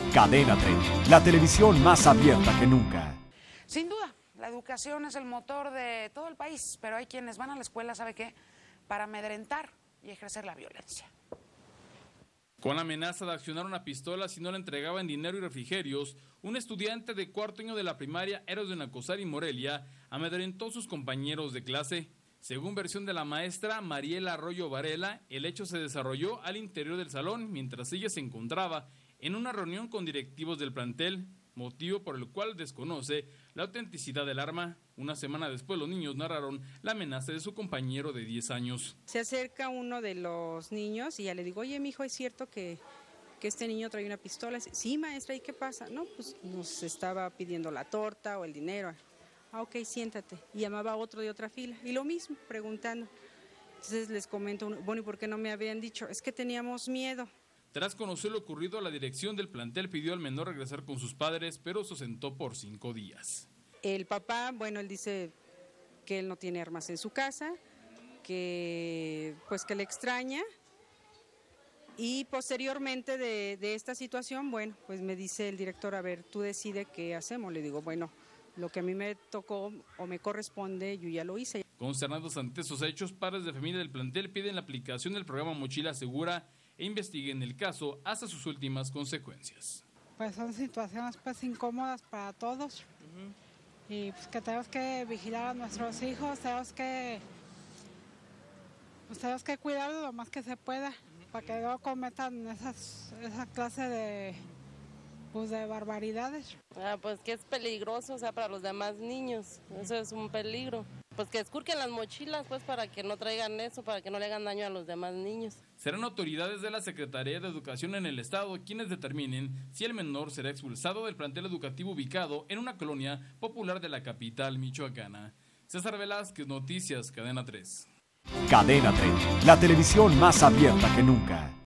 Cadena 30, la televisión más abierta que nunca. Sin duda, la educación es el motor de todo el país, pero hay quienes van a la escuela, ¿sabe qué? Para amedrentar y ejercer la violencia. Con la amenaza de accionar una pistola si no le entregaban dinero y refrigerios, un estudiante de cuarto año de la primaria Héroes de Nacosari, Morelia, amedrentó a sus compañeros de clase. Según versión de la maestra Mariela Arroyo Varela, el hecho se desarrolló al interior del salón mientras ella se encontraba en una reunión con directivos del plantel, motivo por el cual desconoce la autenticidad del arma. Una semana después los niños narraron la amenaza de su compañero de 10 años. Se acerca uno de los niños y ya le digo, oye, mijo, ¿es cierto que este niño trae una pistola? Sí, maestra, ¿y qué pasa? No, pues nos estaba pidiendo la torta o el dinero. Ah, ok, siéntate. Y llamaba a otro de otra fila. Y lo mismo, preguntando. Entonces les comento, bueno, ¿y por qué no me habían dicho? Es que teníamos miedo. Tras conocer lo ocurrido, la dirección del plantel pidió al menor regresar con sus padres, pero se ausentó por 5 días. El papá, bueno, él dice que él no tiene armas en su casa, que pues que le extraña. Y posteriormente de esta situación, bueno, pues me dice el director, a ver, tú decide qué hacemos. Le digo, bueno, lo que a mí me tocó o me corresponde, yo ya lo hice. Consternados ante esos hechos, padres de familia del plantel piden la aplicación del programa Mochila Segura e investiguen el caso hasta sus últimas consecuencias. Pues son situaciones pues incómodas para todos. Y pues que tenemos que vigilar a nuestros hijos, tenemos que cuidarlos lo más que se pueda, para que no cometan esa clase de barbaridades. Pues que es peligroso, o sea, para los demás niños, eso es un peligro. Pues que esculquen las mochilas, pues, para que no traigan eso, para que no le hagan daño a los demás niños. Serán autoridades de la Secretaría de Educación en el Estado quienes determinen si el menor será expulsado del plantel educativo ubicado en una colonia popular de la capital michoacana. César Velázquez, Noticias, Cadena 3. Cadena 30, la televisión más abierta que nunca.